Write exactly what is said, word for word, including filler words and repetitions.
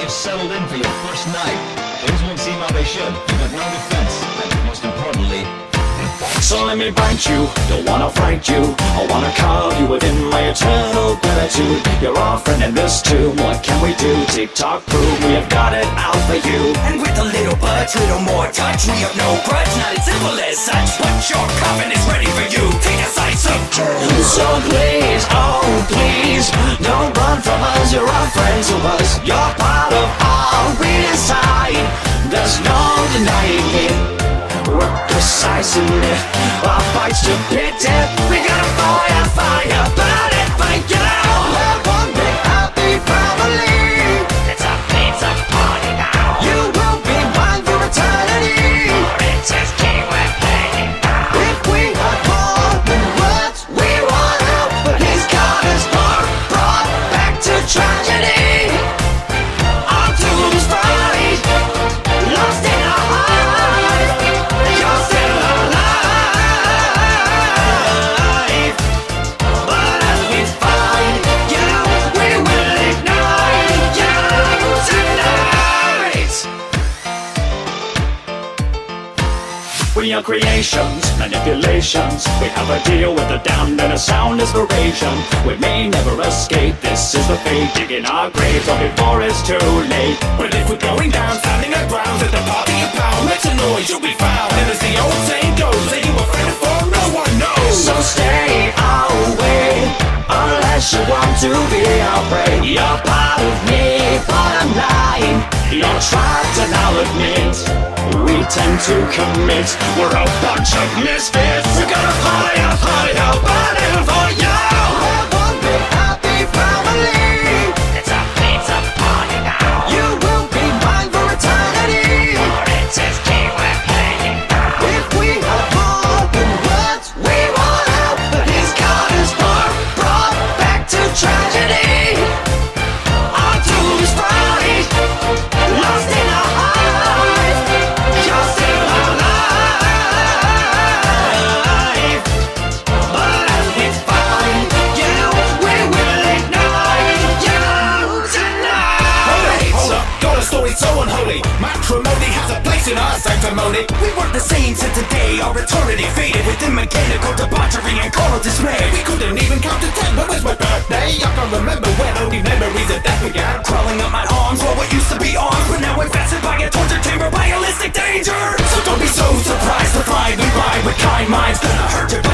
you've settled in for your first night. Things won't seem how they should. You've got no defense, and most importantly, so let me bite you, don't wanna fight you. I wanna call you within my eternal gratitude. You're our friend in this too. What can we do? TikTok prove we have got it out for you. And with a little budge, little more touch, we have no grudge, not as simple as such. But your coffin is ready for you. Take a slice of turn. So please, oh please, don't run from us. You're our friends to us. You're part of all we decide. There's no denying it. We're precise in it. Our fights to pity. We got a fire, fire, burn it for you. We're one big happy family. It's a pizza party now. You will be mine for eternity. Princess King, we're playing now. If we had more than words, we want out. But he's got his heart brought back to tragedy. Our tombs fight, lost in our hearts. You're still alive. But as we find you, we will ignite you tonight. We are creations, manipulations. We have a deal with the damned and a sound inspiration. We may never escape, this is the fate. Digging our graves or before it's too late. But if we're going down, standing our ground at the party of pound, make some noise, you'll be found. And as the old saying goes, that you were friendly for no one knows. So stay away, unless you want to be our prey. You're part of me, bottom line. You're trapped and I'll admit, we tend to commit. We're a bunch of misfits. We're gonna party up, party up, burning for you. We're one big happy family. It's a pizza party now. You will be mine for eternity. Princess King, we're playing now. If we have more than words, we want out. But he's got his heart brought back to tragedy. Our tombs fight, lost in our hearts. You're still alive. But as we find you, we will ignite you tonight. Hold up, got a story so unholy. Matrimony has a place in our sanctimony. We weren't the same since the day our eternity faded within mechanical debauchery and carnal dismay. We couldn't even count to ten. When was my birthday? I can't remember when only memories of death began. Crawling up my arms, well, what used to be arms, but now infested by a torture chamber, by illicit danger. So don't be so surprised to find we ride with kind minds. Gonna hurt your